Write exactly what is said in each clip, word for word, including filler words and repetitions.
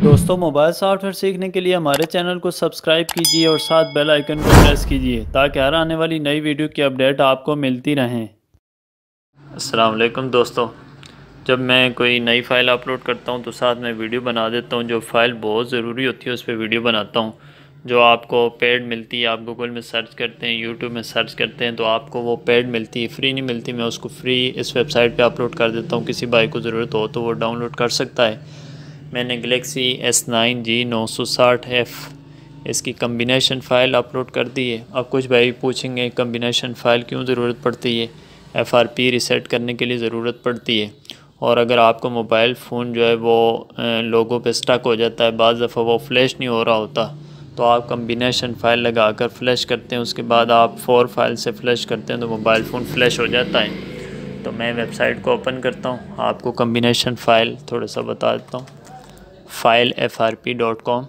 दोस्तों, mobile software सीखने के लिए हमारे चैनल को सब्सक्राइब कीजिए और साथ बेल आइकन को प्रेस कीजिए ताकि हर आने वाली नई वीडियो की अपडेट आपको मिलती रहें। अस्सलाम वालेकुम दोस्तों, जब मैं कोई नई फ़ाइल अपलोड करता हूं तो साथ में वीडियो बना देता हूं। जो फ़ाइल बहुत ज़रूरी होती है उस पर वीडियो बनाता हूं। जो आपको पेड मिलती है, आप गूगल में सर्च करते हैं, यूट्यूब में सर्च करते हैं तो आपको वो पेड मिलती है, फ्री नहीं मिलती। मैं उसको फ्री इस वेबसाइट पे अपलोड कर देता हूं। किसी भाई को ज़रूरत हो तो वो डाउनलोड कर सकता है। मैंने गलेक्सी एस नाइन जी नौ सौ साठ एफ़ इसकी कम्बिनेशन फ़ाइल अपलोड कर दी है। अब कुछ भाई पूछेंगे कम्बिनेशन फ़ाइल क्यों ज़रूरत पड़ती है? एफ़ आर पी रीसेट करने के लिए ज़रूरत पड़ती है। और अगर आपको मोबाइल फ़ोन जो है वो लोगों पे स्टक हो जाता है, बाज़ दफ़ा वो फ्लैश नहीं हो रहा होता, तो आप कम्बिनेशन फ़ाइल लगा कर फ्लैश करते हैं। उसके बाद आप फोर फाइल से फ्लैश करते हैं तो मोबाइल फ़ोन फ्लैश हो जाता है। तो मैं वेबसाइट को ओपन करता हूँ, आपको कम्बिनेशन फ़ाइल थोड़ा सा बता देता हूँ। File F R P dot com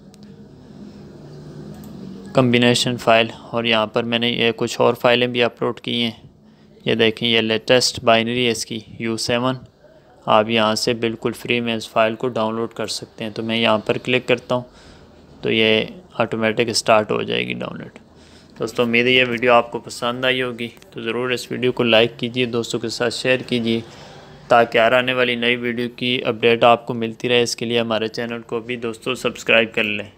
combination file, और यहाँ पर मैंने ये कुछ और फाइलें भी अपलोड की हैं। ये देखें, ये लेटेस्ट बाइनरी है इसकी यू सेवन। आप यहाँ से बिल्कुल फ्री में इस फाइल को डाउनलोड कर सकते हैं। तो मैं यहाँ पर क्लिक करता हूँ तो ये ऑटोमेटिक स्टार्ट हो जाएगी डाउनलोड। दोस्तों, उम्मीद है ये वीडियो आपको पसंद आई होगी, तो ज़रूर इस वीडियो को लाइक कीजिए, दोस्तों के साथ शेयर कीजिए ताकि हर आने वाली नई वीडियो की अपडेट आपको मिलती रहे। इसके लिए हमारे चैनल को भी दोस्तों सब्सक्राइब कर लें।